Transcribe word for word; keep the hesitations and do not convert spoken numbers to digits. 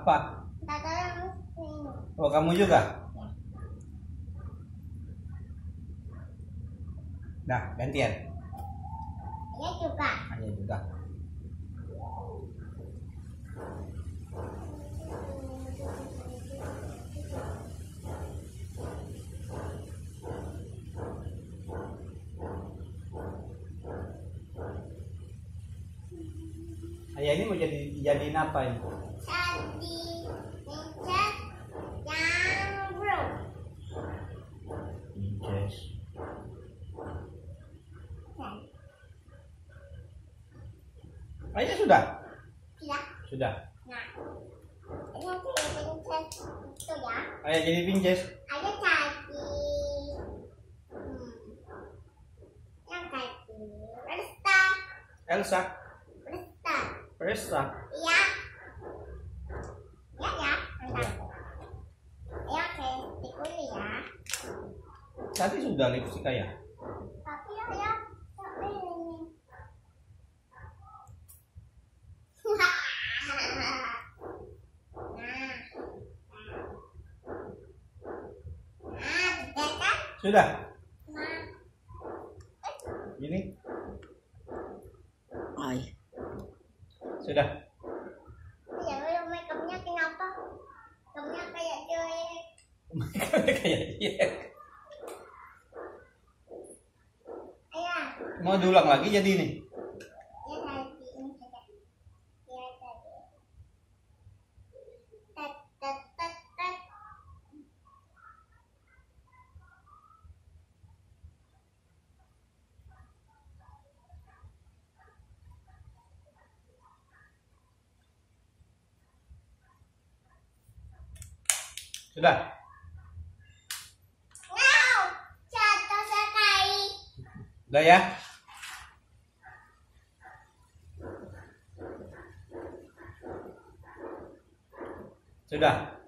Apa? Kakak Oh, kamu juga? Nah, gantian. ya juga. Ayah juga. Ayah ini mau jadi jadiin apa ini? Jadi princess yang blue. Princess. Ayah sudah? Tidak. Sudah. Nah, ini jadi princess itu ya. Ayah jadi princess. Ada tadi. Hmm. Yang tadi. Elsa. Elsa. Elsa. Elsa. Iya. Ya ya. Iya. Ya kayak dulu ya. Tadi sudah lipstick ayah. Tapi ya ya. Tapi ini. Sudah. Ini. Ay. Sudah. Ya, lo makeupnya kenapa? Makeupnya kayak jelek. Kayak dia. Ayah, Mau diulang lagi jadi ini. ya tadi ini saja. Ya tadi. Tet tet tet tet. Sudah. Wow, jatuh sekali. Udah ya. Sudah.